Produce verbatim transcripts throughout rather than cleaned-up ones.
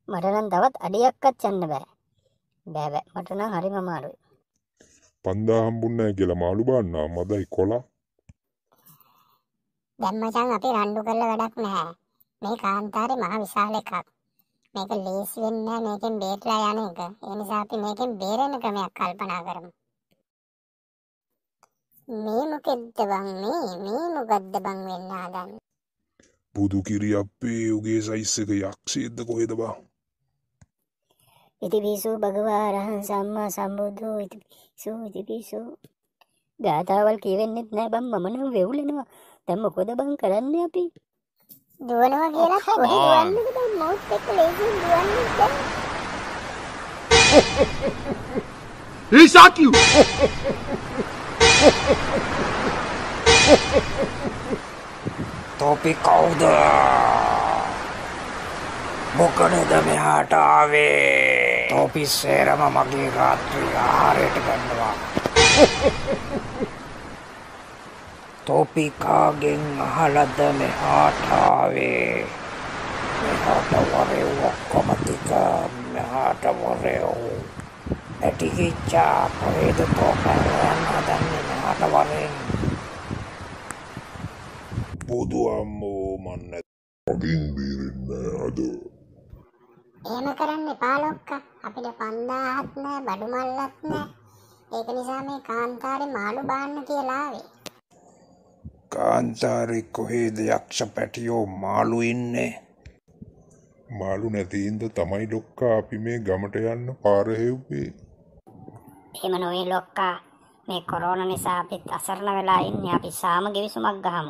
මට නම් තවත් අඩියක්වත් යන්න බෑ. බෑ බෑ මට නම් හරිම අමාරුයි. පන්දා හම්බුන්නේ නැහැ කියලා මාළු බාන්නා මදයි කොලා. දැන් මචං අපි රණ්ඩු කරලා වැඩක් නැහැ. මේ කාන්තාරේ මහ විශාල එකක්. මේක ලේසි වෙන්නේ නැහැ මේකෙන් බේරලා යන එක. ඒ නිසා අපි මේකෙන් බේරෙන ක්‍රමයක් කල්පනා කරමු. මේ මොකෙද්ද බං මේ මේ මොකද්ද බං වෙන්න හදන්නේ? බුදු කිරි අපේ උගේ සයිස් එක යක්ෂයෙක්ද කොහෙද බං? ඉතිපිසු භගවා අරහං සම්මා සම්බුද්ධෝ ඉතිපිසු ඉතිපිසු ගාථාවල් කියවෙන්නෙත් නෑ බං මම නම් වෙවුලෙනවා. දැන් මොකද බං කරන්නේ අපි? දුවනවා කියලා කොහෙද දුවන්නේද බං? මවුත් එක්ක ලේසියෙන් දුවන්නේ දැන්. He shot you! තෝපි කවුද? මොකටද මෙහාට ආවේ? තෝපි සේරම මගේ රාත්‍රී ආහාරයට ගන්නවා. තෝපි කාගෙන් අහලද මෙහාට ආවේ? මෙහාට වරේ ඔක්කොම ටික මෙහාට වරේ. ඇටිකිච්චා කොහෙද තෝපා යන්න හදන්නේ මෙහාට වරේ? බුදු අම්මෝ මන්නේ අගින් බීරෙන්නේ අද. එහෙම කරන්න එපා ලොක්කා. අපිට පන්දාහත් නෑ බඩු මල්ලත් නෑ. ඒක නිසා මේ කාන්තාරේ මාළු බාන්න කියලා ආවේ. කාන්තාරේ කොහෙද යක්ෂ පැටියෝ මාළු ඉන්නේ? මාළු නැතිින්ද තමයි ලොක්කා අපි මේ ගමට යන්න පාර හෙව්වේ. එහෙම නොවේ ලොක්කා. මේ කොරෝනා නිසා අපිත් අසරණ වෙලා ඉන්නේ. අපි සාම ගෙවිසුමක් ගහමු.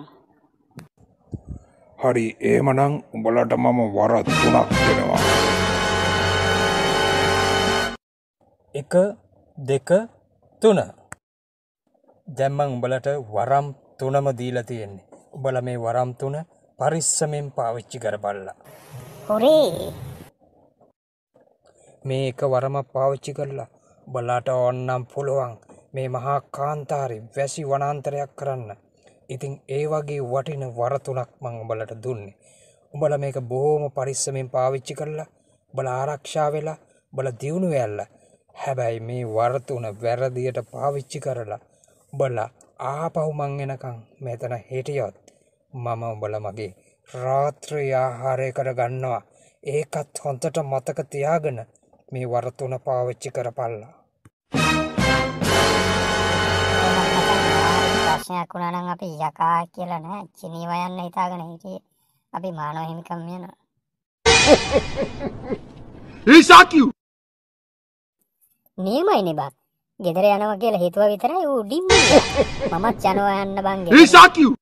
හරි එහෙමනම් උඹලට මම වර තුනක් දෙනවා. එක දෙක තුන. දැන් මම උඹලට වරම් තුනම දීලා තියෙන්නේ. උඹලා මේ වරම් තුන පරිස්සමෙන් පාවිච්චි කරපල්ලා. හොරේ. මේ එක වරම පාවිච්චි කරලා උඹලාට ඕන්නම් පුළුවන් මේ මහා කාන්තාරේ වැසි වනාන්තරයක් කරන්න. ඉතින් ඒ වගේ වටින වර තුනක් මම උඹලට දුන්නේ. උඹලා මේක බොහොම පරිස්සමෙන් පාවිච්චි කරලා උඹලා ආරක්ෂා වෙලා උඹලා දියුණු වෙලා. හැබැයි මේ වර තුන වැරදියට පාවිච්චි කරලා උඹලා ආපහු මං එනකන් මෙතන හිටියොත් මම උඹලා මගේ රාත්‍රී ආහාරය කරගන්නවා. ඒකත් හොඳට මතක තියාගෙන මේ වර තුන පාවිච්චි කරපල්ලා. ප්‍රශ්නයක් වුණා නම් අපි යකා කියලා නෑ චිනීව යන්න හිතාගෙන හිටියේ. අපි මානව හිමිකම් යනවා. He shot you! නියමයිනේ බං. ගෙදර යනවා කියලා හිතුවා විතරයි ඌ ඩිම්මි. මමත් යනවා යන්න බං He ගෙදර. shot you!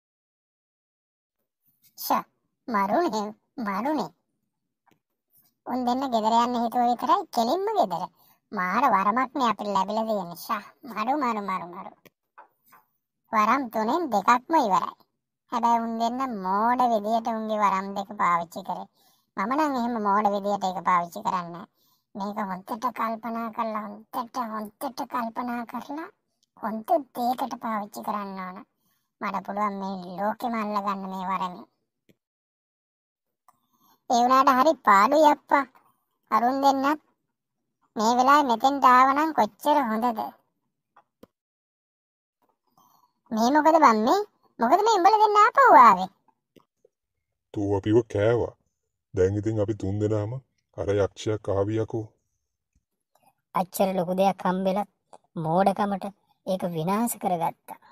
ෂා මරුනේ මරුනේ. උන් දෙන්න ගෙදර යන්න හිතුව විතරයි කෙලින්ම ගෙදර. මාර වරමක් නේ අපිට ලැබිලා තියෙන්නේ. ෂා මරු මරු මරු මරු. වරම් තුනෙන් දෙකක්ම ඉවරයි. හැබැයි උන් දෙන්න මෝඩ විදියට උන්ගේ වරම් දෙක පාවිච්චි කරේ. මම නම් එහෙම මෝඩ විදියට ඒක පාවිච්චි කරන්නේ මේක හොන්දට කල්පනා කරලා හොන්දට හොන්දට කල්පනා කරලා හොන්ද දෙයකට පාවිච්චි කරන්න ඕන. මට පුළුවන් මේ ලෝකෙම අල්ලගන්න මේ වරමේ. ඒ වුණාට හරි පාඩුයි අප්පා. අරුන් දෙන්නත් මේ වෙලාවේ මෙතෙන්ට ආවනම් කොච්චර හොඳද? මේ මොකද බම් මේ? මොකද මේ උඹලා දෙන්න ආපහු ආවේ? තෝ අපිව කෑවා. දැන් ඉතින් අපි තුන් දෙනාම අර යක්ෂයා කාවියකෝ. අච්චර ලොකු දෙයක් හම්බෙලා මෝඩකමට ඒක විනාශ කරගත්තා.